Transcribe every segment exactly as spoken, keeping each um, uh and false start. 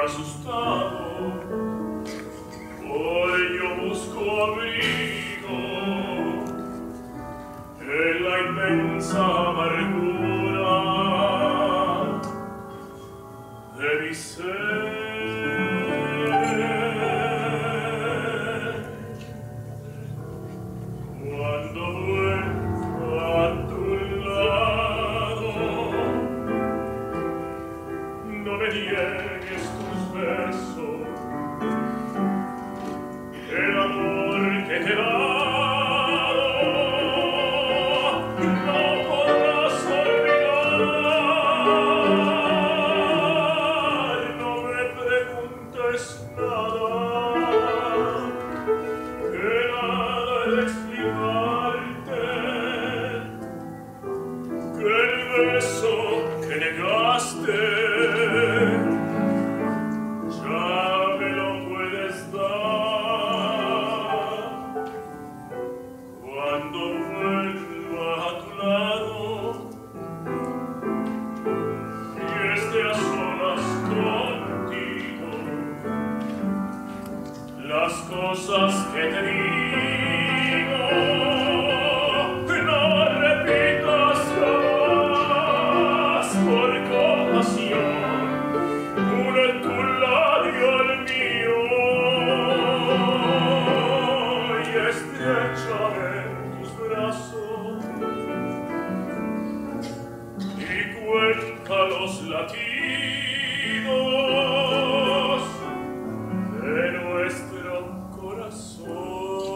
asustado. Hoy yo busco abrigo en la inmensa amargura de mi ser. Cuando vuelvo a tu lado, no me niegues tus besos, el amor que te he dado, no podrás olvidar. No me preguntes nada, que nada he de explicarte, que el beso que negaste cosas que te digo, que no repitas jamás por compasión, une tu labio al mío y estrechame en tus brazos y cuenta los latidos de nuestro corazón.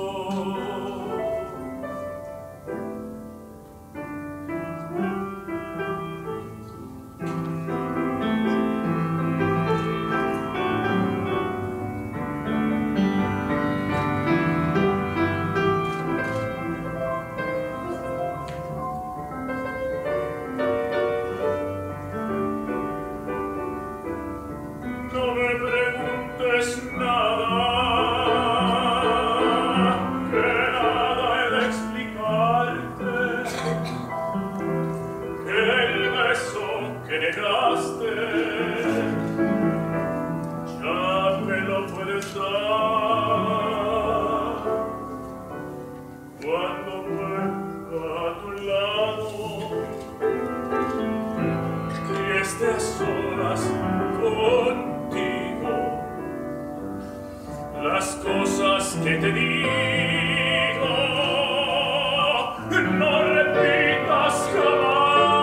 No me preguntes nada, que negaste, ya me lo puedes dar. Cuando vuelva a tu lado y esté a solas contigo, las cosas que te digo no repitas jamás.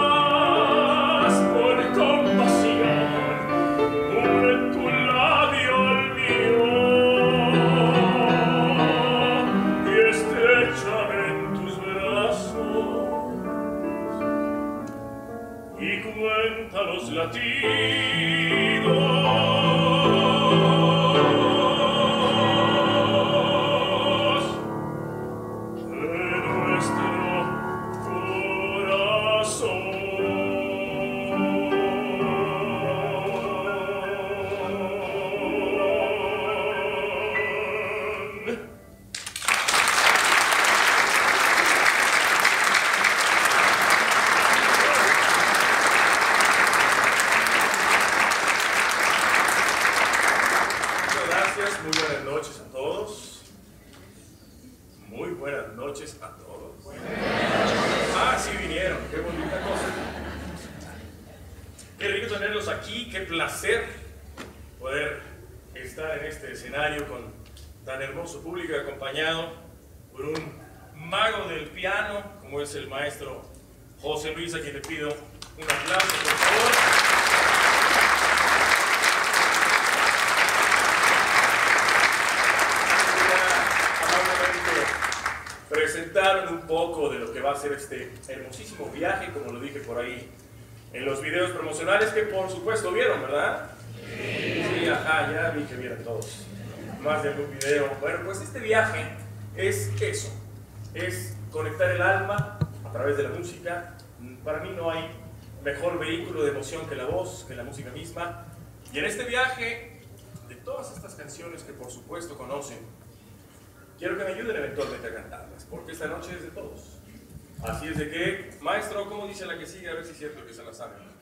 Y cuenta los latidos de nuestro corazón. Muy buenas noches a todos. Muy buenas noches a todos. Ah, sí vinieron. Qué bonita cosa. Qué rico tenerlos aquí. Qué placer poder estar en este escenario con tan hermoso público, acompañado por un mago del piano como es el maestro José Luis, a quien le pido un aplauso, por favor. Presentaron un poco de lo que va a ser este hermosísimo viaje, como lo dije por ahí en los videos promocionales, que por supuesto vieron, ¿verdad? Sí, sí, ajá, ya vi que vieron todos más de algún video. Bueno, pues este viaje es eso, es conectar el alma a través de la música. Para mí no hay mejor vehículo de emoción que la voz, que la música misma. Y en este viaje, de todas estas canciones que por supuesto conocen, quiero que me ayuden eventualmente a cantarlas, porque esta noche es de todos. Así es de que, maestro, ¿cómo dice la que sigue? A ver si es cierto que se la saben.